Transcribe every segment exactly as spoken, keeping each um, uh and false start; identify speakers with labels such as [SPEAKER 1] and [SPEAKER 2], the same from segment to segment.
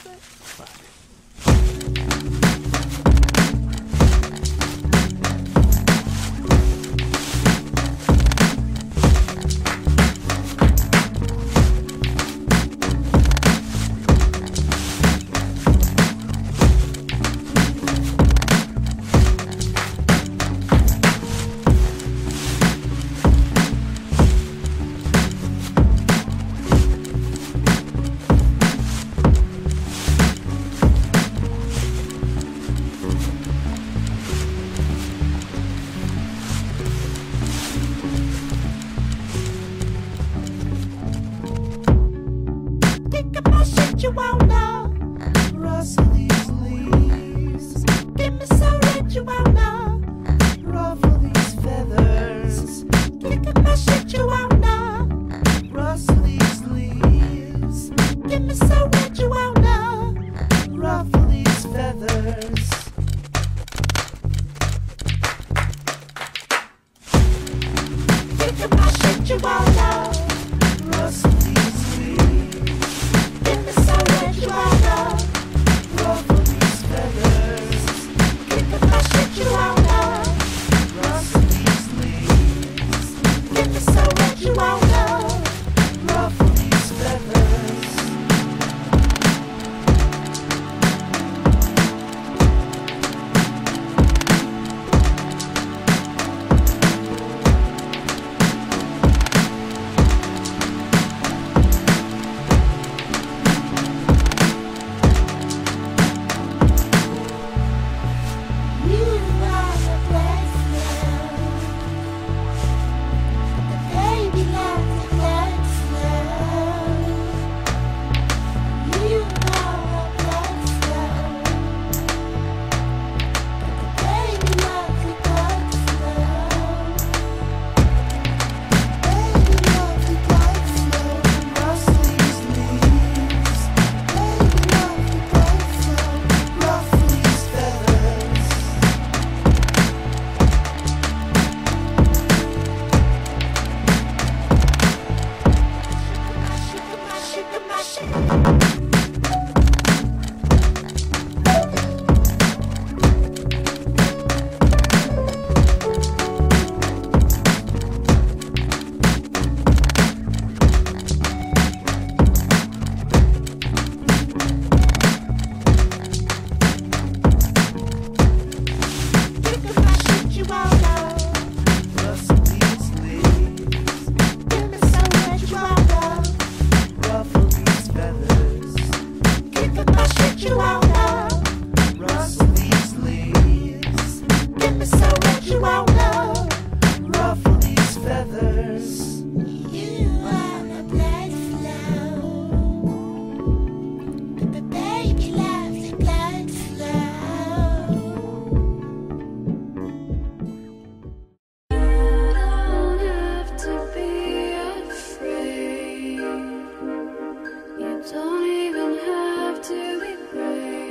[SPEAKER 1] You won't know, rustle these leaves. Give me so red you won't know, ruffle these feathers. Kick up my shit you won't know, rustle these leaves. Give me so red you won't know, ruffle these feathers. Kick up my shit you won't know, rustle these leaves. Give me so red you won't know, ruffle these feathers. Kick up my shit you won't know, rustle these leaves. Give me so red you won't know, ruffle these feathers.
[SPEAKER 2] Don't even have to be brave.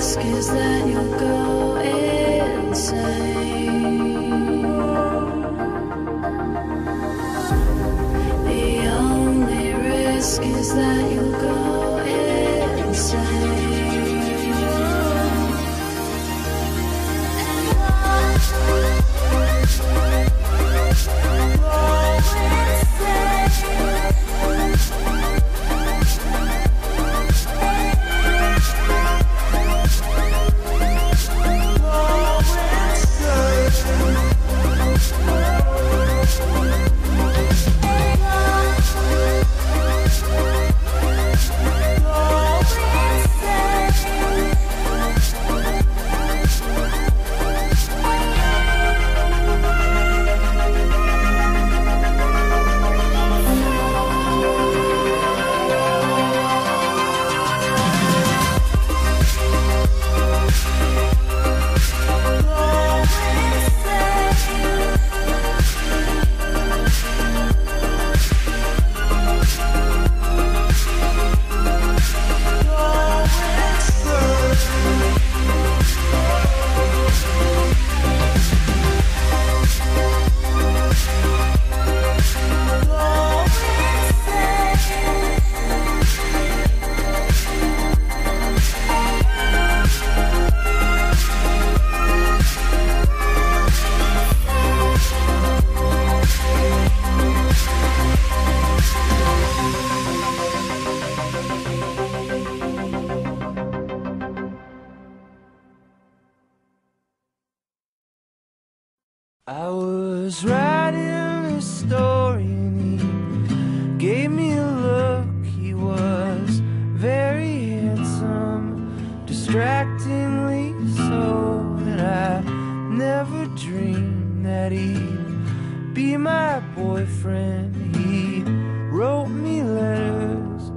[SPEAKER 1] risk is that you'll go insane. The only risk is that you'll go insane.
[SPEAKER 2] I was writing a story and he gave me a look. He was very handsome, distractingly so, and I never dreamed that he'd be my boyfriend. He wrote me letters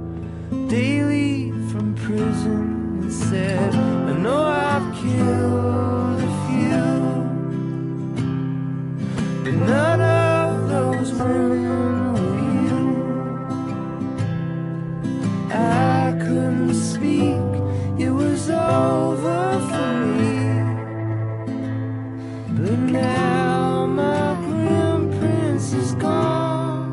[SPEAKER 2] daily from prison and said, I know I've killed a few, but none of those women were you. I couldn't speak, it was over for me, but now my grim prince is gone.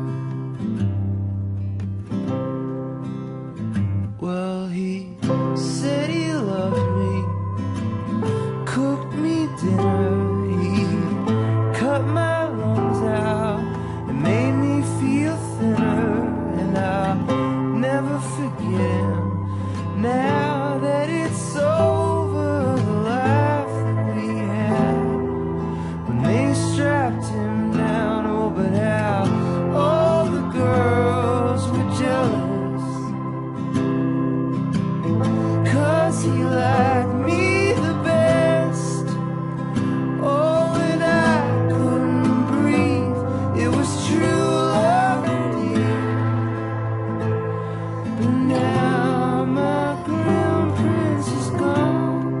[SPEAKER 2] Well, he said he loved me, cooked me dinner, he cut my lungs out and made me feel thinner, and I'll never forget him. Now that it's over, the life that we had when they strapped him down, oh, but how all the girls were jealous, 'cause he liked me the best. Oh, and I couldn't breathe, it was true love indeed, but now my grim prince is gone.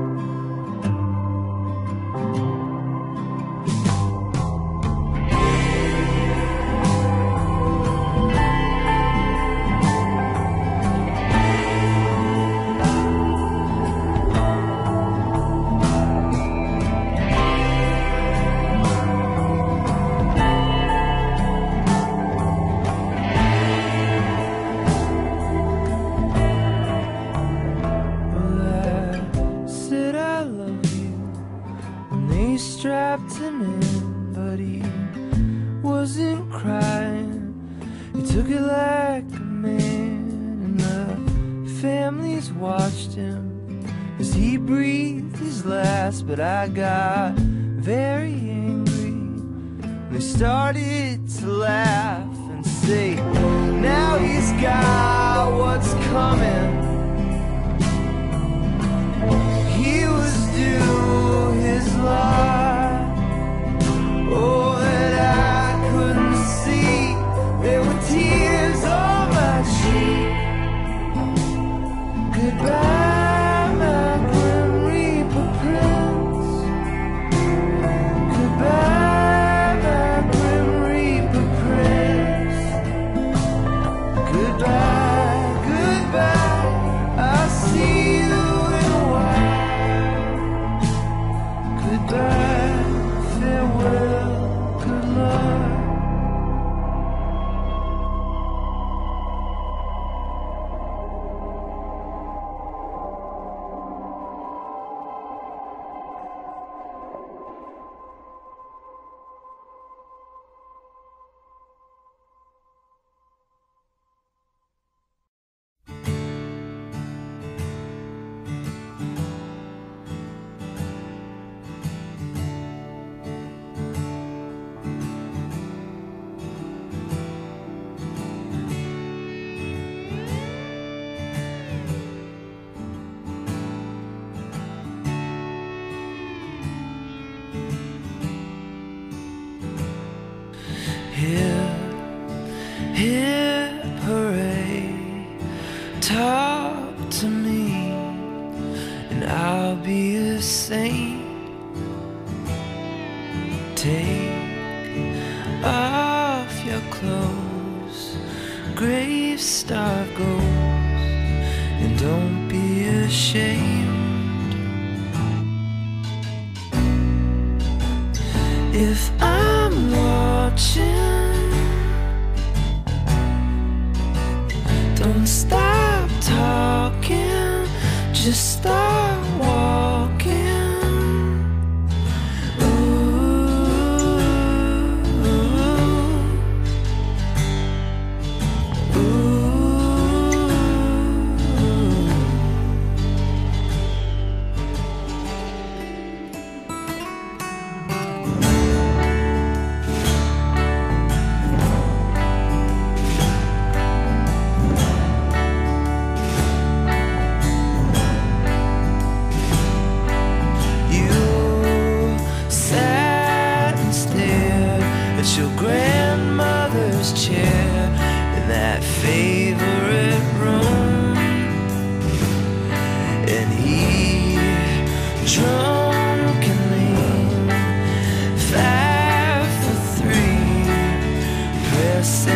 [SPEAKER 2] Well, I said I love you when they strapped him in, but he wasn't crying. He took it like a man, and the families watched him as he breathed his last. But I got very angry. They started to laugh and say, now he's got what's coming. He was due his life. Oh, that I couldn't see. There were tears on my cheek. Goodbye, my grim reaper prince. Goodbye, my grim reaper prince. Goodbye, goodbye. hip hooray, talk to me and I'll be a saint. Take off your clothes, grave star goes, and don't be ashamed. If I'm watching, don't stop talking, just start walking. Your grandmother's chair in that favorite room, and he drunkenly five for three pressing